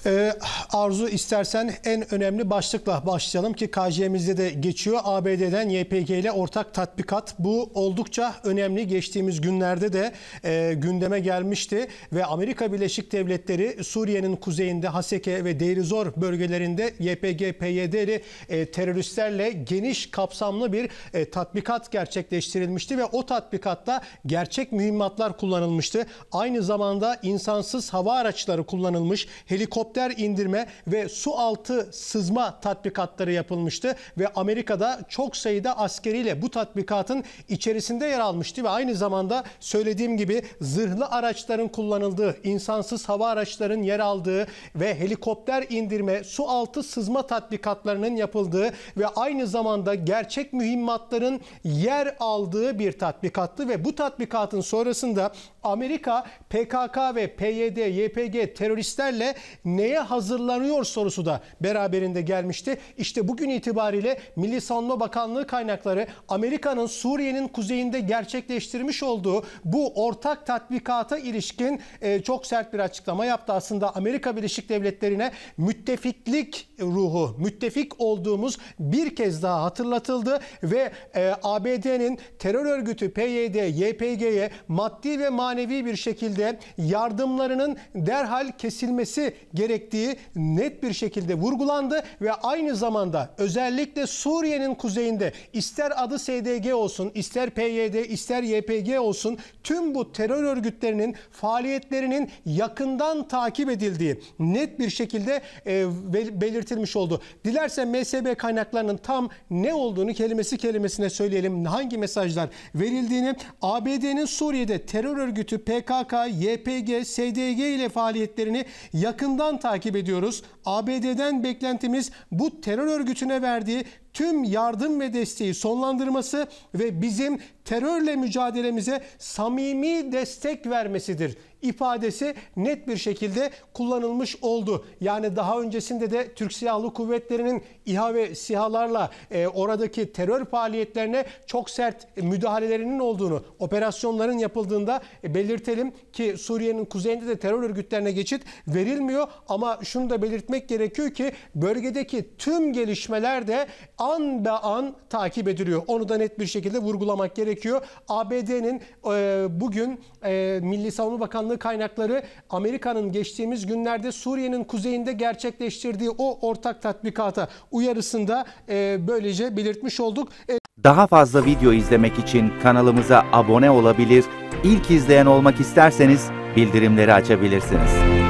Arzu, istersen en önemli başlıkla başlayalım ki KJ'mizde de geçiyor. ABD'den YPG ile ortak tatbikat. Bu oldukça önemli. Geçtiğimiz günlerde de gündeme gelmişti ve Amerika Birleşik Devletleri Suriye'nin kuzeyinde Haseke ve Deir ez-Zor bölgelerinde YPG-PYD'li teröristlerle geniş kapsamlı bir tatbikat gerçekleştirilmişti ve o tatbikatta gerçek mühimmatlar kullanılmıştı. Aynı zamanda insansız hava araçları kullanılmış, helikopter indirme ve su altı sızma tatbikatları yapılmıştı ve Amerika'da çok sayıda askeriyle bu tatbikatın içerisinde yer almıştı ve aynı zamanda söylediğim gibi zırhlı araçların kullanıldığı, insansız hava araçların yer aldığı ve helikopter indirme, su altı sızma tatbikatlarının yapıldığı ve aynı zamanda gerçek mühimmatların yer aldığı bir tatbikattı ve bu tatbikatın sonrasında Amerika PKK ve PYD, YPG teröristlerle neye hazırlanıyor sorusu da beraberinde gelmişti. İşte bugün itibariyle Milli Savunma Bakanlığı kaynakları Amerika'nın Suriye'nin kuzeyinde gerçekleştirmiş olduğu bu ortak tatbikata ilişkin çok sert bir açıklama yaptı. Aslında Amerika Birleşik Devletleri'ne müttefiklik ruhu, müttefik olduğumuz bir kez daha hatırlatıldı ve ABD'nin terör örgütü PYD, YPG'ye maddi ve manevi bir şekilde yardımlarının derhal kesilmesi gerektiği net bir şekilde vurgulandı ve aynı zamanda özellikle Suriye'nin kuzeyinde ister adı SDG olsun, ister PYD, ister YPG olsun tüm bu terör örgütlerinin faaliyetlerinin yakından takip edildiği net bir şekilde belirtilmiş oldu. Dilersen MSB kaynaklarının tam ne olduğunu kelimesi kelimesine söyleyelim. Hangi mesajlar verildiğini. ABD'nin Suriye'de terör örgütü PKK, YPG, SDG ile faaliyetlerini yakından takip ediyoruz. ABD'den beklentimiz bu terör örgütüne verdiği tüm yardım ve desteği sonlandırması ve bizim terörle mücadelemize samimi destek vermesidir ifadesi net bir şekilde kullanılmış oldu. Yani daha öncesinde de Türk Silahlı Kuvvetleri'nin İHA ve SİHA'larla oradaki terör faaliyetlerine çok sert müdahalelerinin olduğunu, operasyonların yapıldığında belirtelim ki Suriye'nin kuzeyinde de terör örgütlerine geçit verilmiyor ama şunu da belirtmek gerekiyor ki bölgedeki tüm gelişmeler de an be an takip ediliyor. Onu da net bir şekilde vurgulamak gerekiyor. ABD'nin bugün Milli Savunma Bakanlığı kaynakları Amerika'nın geçtiğimiz günlerde Suriye'nin kuzeyinde gerçekleştirdiği o ortak tatbikata uyarısında böylece belirtmiş olduk. Daha fazla video izlemek için kanalımıza abone olabilir, ilk izleyen olmak isterseniz bildirimleri açabilirsiniz.